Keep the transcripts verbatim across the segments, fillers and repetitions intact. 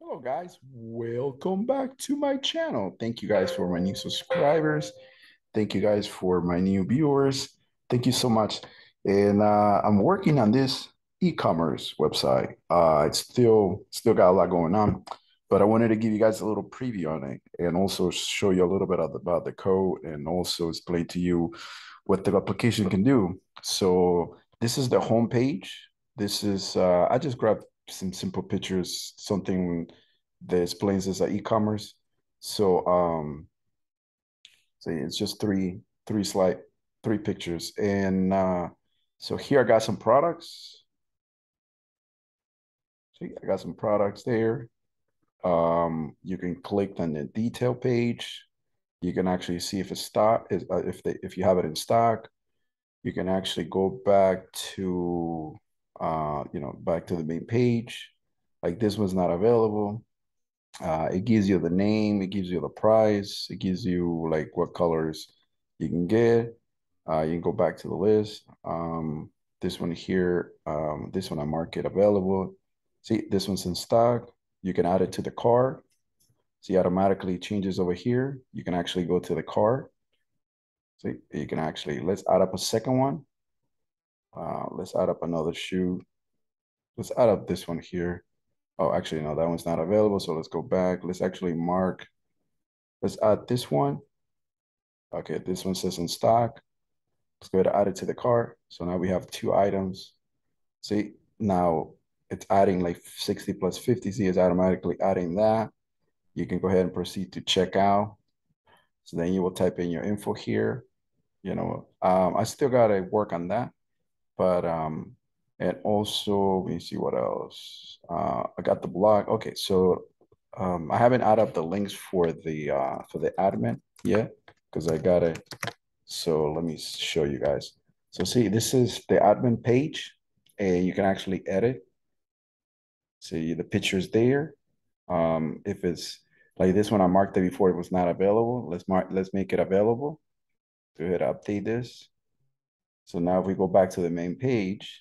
Hello guys, welcome back to my channel. Thank you guys for my new subscribers. Thank you guys for my new viewers. Thank you so much. And uh, I'm working on this e-commerce website. Uh, it's still still got a lot going on, but I wanted to give you guys a little preview on it and also show you a little bit of the, about the code and also explain to you what the application can do. So this is the home page. This is uh, I just grabbed some simple pictures, something that explains this at e-commerce. So um, so it's just three three slide three pictures, and uh, so here I got some products. See, I got some products there. Um, you can click on the detail page. You can actually see if it's stock, is uh, if they if you have it in stock. You can actually go back to uh, you know, back to the main page. Like this one's not available. Uh, it gives you the name, it gives you the price, it gives you like what colors you can get. Uh, you can go back to the list. Um, this one here, um, this one I mark it available. See, this one's in stock. You can add it to the cart. See, automatically changes over here. You can actually go to the cart. See, you can actually, let's add up a second one. Uh, let's add up another shoe. Let's add up this one here. Oh, actually, no, that one's not available. So let's go back. Let's actually mark. Let's add this one. Okay, this one says in stock. Let's go ahead and add it to the cart. So now we have two items. See, now it's adding like sixty plus fifty. See, it's automatically adding that. You can go ahead and proceed to check out. So then you will type in your info here. You know, um, I still got to work on that. But um, and also, let me see what else. Uh, I got the blog. Okay, so um, I haven't added up the links for the uh, for the admin yet because I got it. So let me show you guys. So see, this is the admin page, and you can actually edit. See the pictures there. Um, if it's like this one, I marked it before it was not available. Let's mark. Let's make it available. Go ahead, update this. So now if we go back to the main page.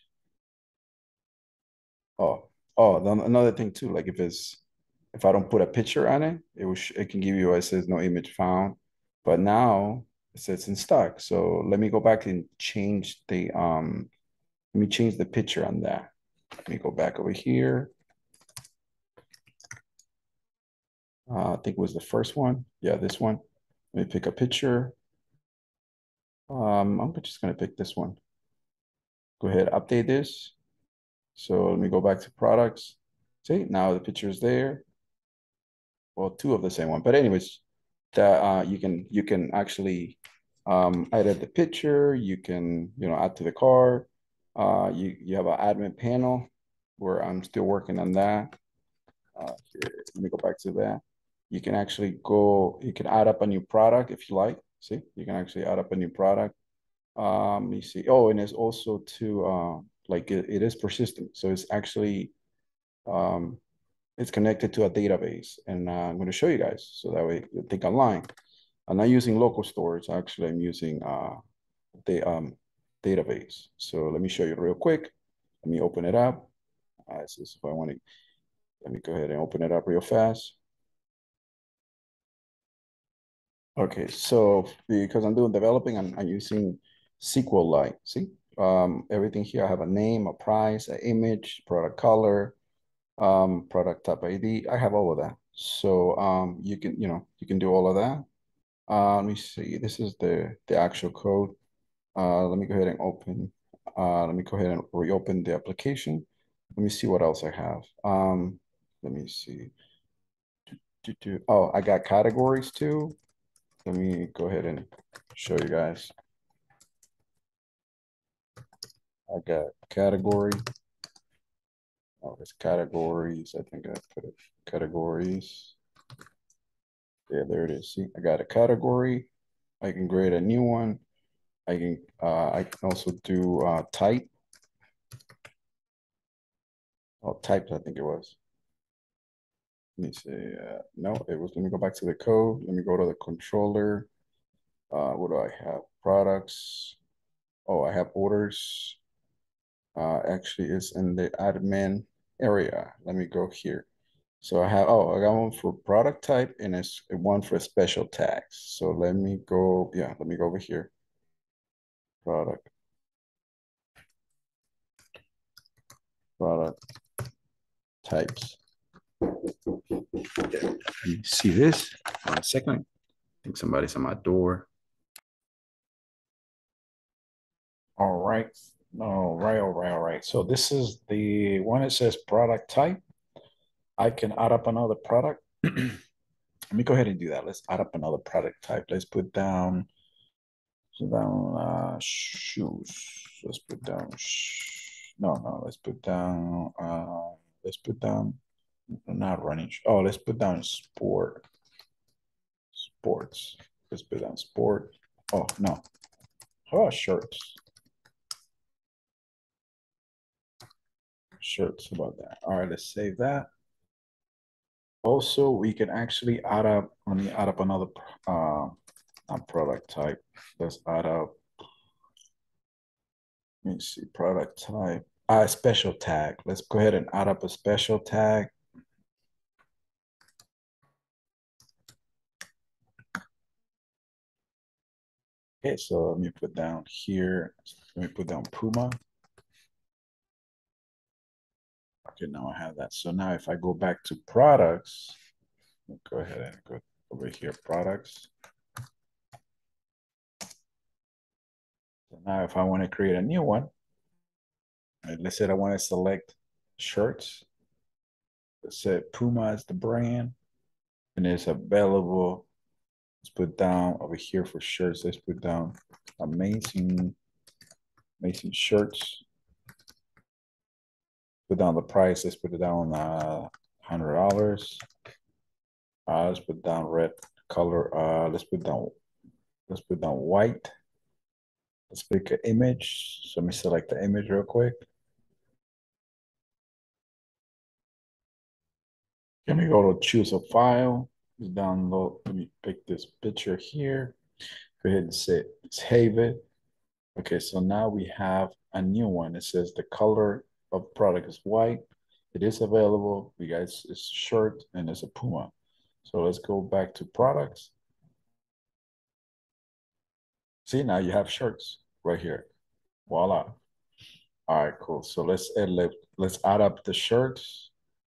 Oh, oh, then another thing too, like if it's if I don't put a picture on it, it will it can give you it says no image found. But now it says in stock. So let me go back and change the um let me change the picture on that. Let me go back over here. Uh, I think it was the first one. Yeah, this one. Let me pick a picture. Um, I'm just gonna pick this one. Go ahead, update this. So let me go back to products. See, now the picture is there. Well, two of the same one. But anyways, that uh, you can you can actually um, edit the picture. You can you know add to the cart. Uh, you you have an admin panel where I'm still working on that. Uh, here, let me go back to that. You can actually go. You can add up a new product if you like. See, you can actually add up a new product. Um, let me see. Oh, and it's also to uh, like it, it is persistent. So it's actually um, it's connected to a database, and uh, I'm going to show you guys so that way you think online. I'm not using local storage. Actually, I'm using uh, the um, database. So let me show you real quick. Let me open it up. Uh, this is if I want to. Let me go ahead and open it up real fast. Okay, so because I'm doing developing, I'm, I'm using SQLite. See, um, everything here. I have a name, a price, an image, product color, um, product type I D. I have all of that. So um, you can, you know, you can do all of that. Uh, let me see. This is the the actual code. Uh, let me go ahead and open. Uh, let me go ahead and reopen the application. Let me see what else I have. Um, let me see. Do, do, oh, I got categories too. Let me go ahead and show you guys. I got category. Oh, it's categories. I think I put it categories. Yeah, there it is. See, I got a category. I can create a new one. I can uh, I can also do uh, type. Oh, types, I think it was. Let me see. Uh, no, it was. Let me go back to the code. Let me go to the controller. Uh, what do I have? Products. Oh, I have orders. Uh, actually, it's in the admin area. Let me go here. So I have, oh, I got one for product type and it's one for special tags. So let me go, yeah, let me go over here. Product, product types. You see this? One second. I think somebody's on my door. All right. All right, all right, all right. So this is the one that says product type. I can add up another product. Let me go ahead and do that. Let's add up another product type. Let's put down, put down uh, shoes. Let's put down, sh no, no, let's put down, uh, let's put down, not running. Oh, let's put down sport, sports. Let's put down sport. Oh, no. How about shirts? Shirts, how about that? All right, let's save that. Also, we can actually add up, let me add up another uh, product type. Let's add up, let me see, product type. Uh, special tag. Let's go ahead and add up a special tag. Okay, so let me put down here, let me put down Puma. Okay, now I have that. So now if I go back to products, go ahead and go over here, products. So now if I want to create a new one, let's say I want to select shirts. Let's say Puma is the brand and it's available. Let's put down over here for shirts. Let's put down amazing, amazing shirts. Put down the price. Let's put it down uh, one hundred dollars. Uh, let's put down red color. Uh, let's put down, let's put down white. Let's pick an image. So let me select the image real quick. Let me go to choose a file. Download. Let me pick this picture here. Go ahead and say save it. Okay, so now we have a new one. It says the color of product is white. It is available. We guys, it's shirt and it's a Puma. So let's go back to products. See, now you have shirts right here. Voila. All right, cool. So let's add, let's add up the shirts.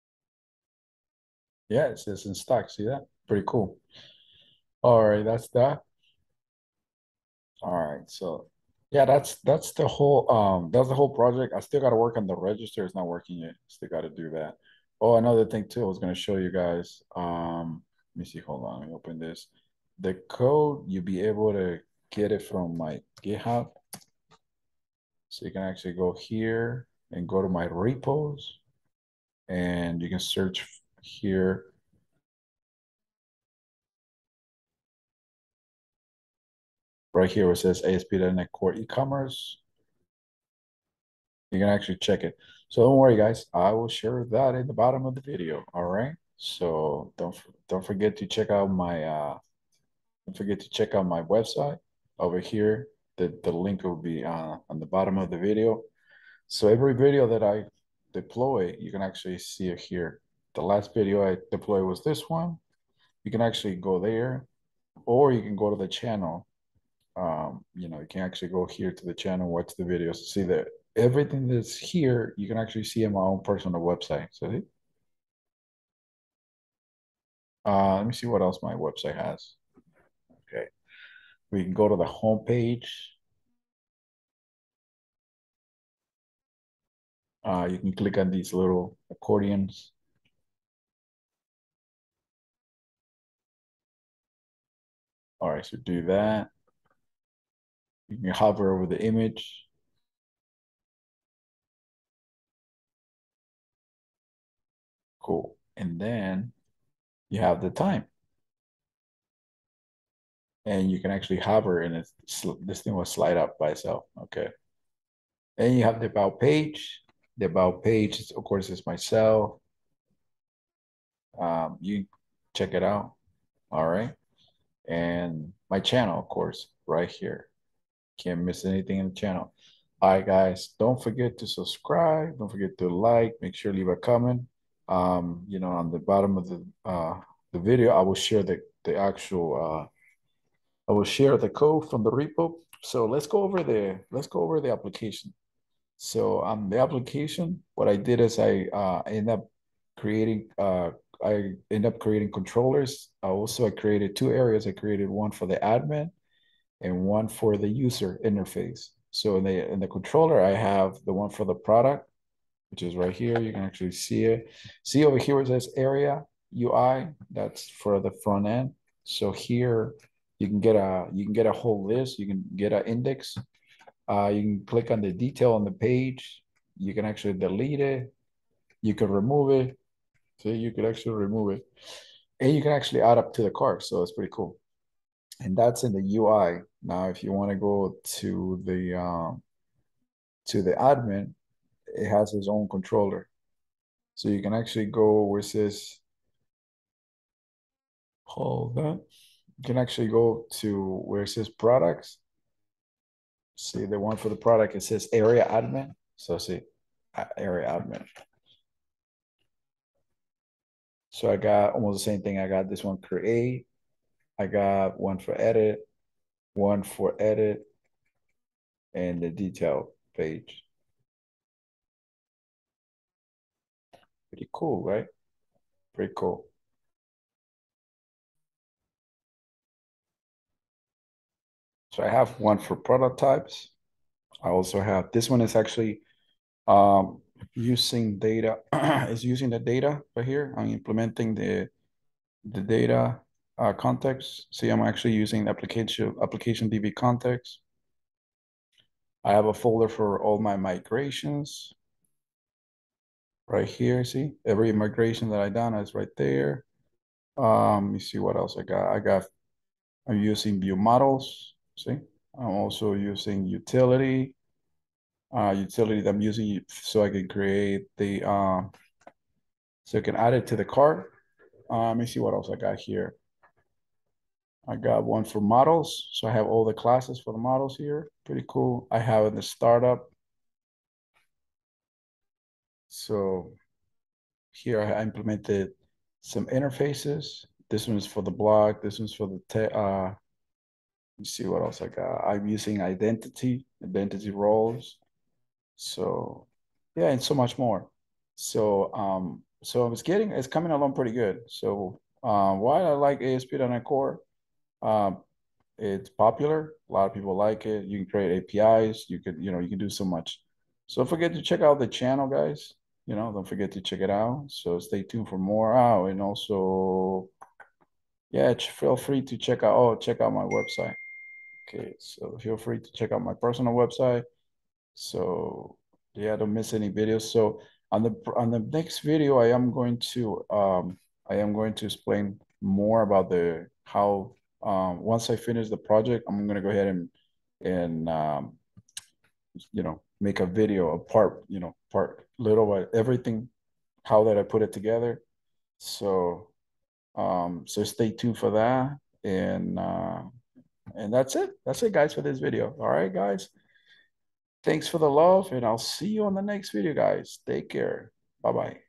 Yeah, it says in stock. See that? Pretty cool. All right, that's that. All right, so yeah, that's that's the whole um that's the whole project. I still got to work on the register. It's not working yet. Still got to do that. Oh, another thing too, I was gonna show you guys. Um, let me see. Hold on. Let me open this. The code you'll be able to get it from my GitHub. So you can actually go here and go to my repos, and you can search here. Right here where it says A S P dot net Core E-commerce. You can actually check it. So don't worry, guys. I will share that in the bottom of the video. All right. So don't don't forget to check out my uh don't forget to check out my website over here. The the link will be uh, on the bottom of the video. So every video that I deploy, you can actually see it here. The last video I deployed was this one. You can actually go there, or you can go to the channel. Um, you know, you can actually go here to the channel, watch the videos, see that everything that's here, you can actually see in my own personal website. So uh, let me see what else my website has. Okay. We can go to the home page. Uh, you can click on these little accordions. All right, so do that. You can hover over the image. Cool. And then you have the time. And you can actually hover and it's, this thing will slide up by itself. Okay. And you have the about page. The about page, is, of course, is myself. Um, you check it out. All right. And my channel, of course, right here. Can't miss anything in the channel. All right, guys. Don't forget to subscribe. Don't forget to like. Make sure to leave a comment. Um, you know, on the bottom of the uh the video, I will share the the actual uh I will share the code from the repo. So let's go over the let's go over the application. So on um, the application, what I did is I uh end up creating uh I end up creating controllers. I also I created two areas. I created one for the admin and one for the user interface. So in the in the controller, I have the one for the product, which is right here. You can actually see it. See over here where it says area U I, that's for the front end. So here you can get a you can get a whole list, you can get an index. Uh, you can click on the detail on the page. You can actually delete it. You can remove it. So you can actually remove it. And you can actually add up to the cart. So it's pretty cool. And that's in the U I. Now, if you want to go to the um, to the admin, it has its own controller. So you can actually go where it says, hold on. You can actually go to where it says products. See the one for the product, it says area admin. So see area admin. So I got almost the same thing. I got this one create. I got one for edit, one for edit, and the detail page. Pretty cool, right? Pretty cool. So I have one for prototypes. I also have, this one is actually um, using data, is using the data right here. I'm implementing the the data uh, context. See, I'm actually using application application D B context. I have a folder for all my migrations right here. See, every migration that I done is right there. Um, let me see what else I got. I got, I'm using view models. See, I'm also using utility. Uh, utility that I'm using so I can create the, uh, so I can add it to the cart. Uh, let me see what else I got here. I got one for models. So I have all the classes for the models here. Pretty cool. I have in the startup. So here I implemented some interfaces. This one is for the blog. This one's for the, te uh, let's see what else I got. I'm using identity, identity roles. So yeah, and so much more. So um, so it's getting, it's coming along pretty good. So um, why I like A S P dot net Core, um, it's popular. A lot of people like it. You can create A P Is. You could, you know, you can do so much. So don't forget to check out the channel, guys. You know, don't forget to check it out. So stay tuned for more. Oh, and also, yeah, feel free to check out, oh, check out my website. Okay, so feel free to check out my personal website. So yeah, don't miss any videos. So on the on the next video, I am going to um I am going to explain more about the how um once I finish the project, I'm gonna go ahead and and um you know make a video, a part, you know, part little by everything, how that I put it together. So um so stay tuned for that. And uh and that's it. That's it, guys, for this video. All right, guys. Thanks for the love, and I'll see you on the next video, guys. Take care. Bye-bye.